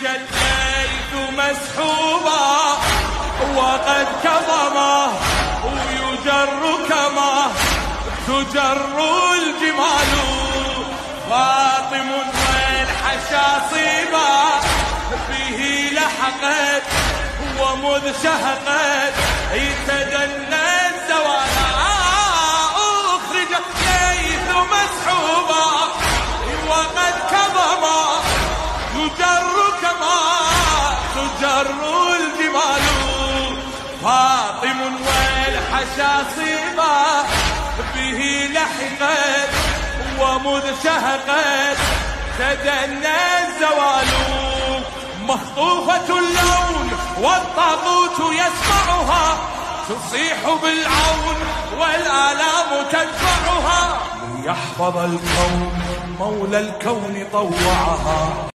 الليث مسحوبا وقد كظمه ويجر كما تجر الجمال. فاطم والحشاصيبا به لحقت ومذ شهقت يتدنى الزوال. أخرج الليث مسحوبا وقد كظما يجر كما تجر الجمال. فاطم والحشاصيبا به لحقت ومذ شهقت تدنى الزوال. مخطوفة اللون والطاغوت يسمعها تصيح بالعون والآلام تدفعها. ليحفظ الكون مولى الكون طوعها.